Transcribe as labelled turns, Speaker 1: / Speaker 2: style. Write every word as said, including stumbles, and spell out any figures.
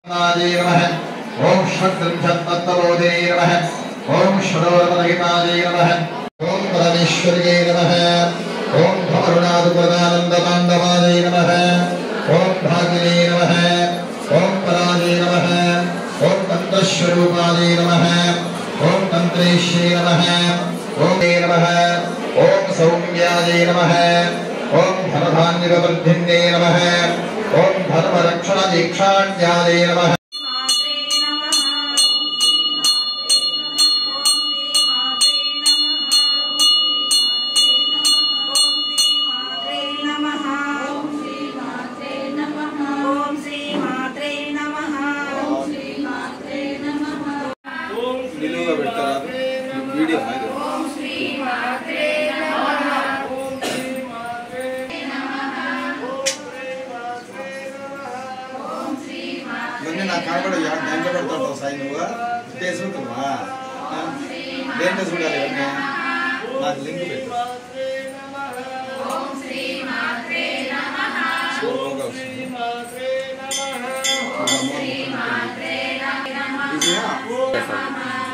Speaker 1: ओम षट्त्रिंशत्तत्त्वबोधिने नमः। ओम षडोरपदहिताये नमः। ओम परमेश्वर्ये नमः। ओम भवरुणादुपदानन्दताण्डवाय नमः। ओम भागिने नमः। ओम पराये नमः। ओम तन्त्रस्वरूपाय नमः। ओम तन्त्रेश्ये नमः। ओम नमः। ओम सौम्याय नमः। ओम धनधान्यवर्धिन्ये नमः। ओम धर्मरक्षणदीक्षाण्याय नमः।
Speaker 2: Yeah.